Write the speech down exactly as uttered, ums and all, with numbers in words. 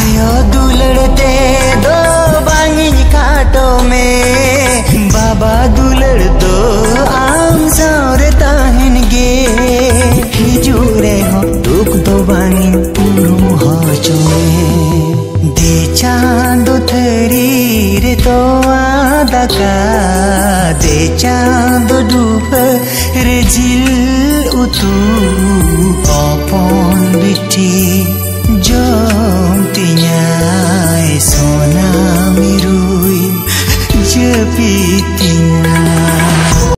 आयो दुलड़ते दो बांगिन काटो में बाबा दुलड़ दो आम सारे ताहन गे हिजुरे हो दुख दो बांगिन उनुम हो चोए दे चांदो थरी रे तो आदका दे चांदो डूब रे जिल उतू popon biti jom tinyai sona mirui jepi tinyai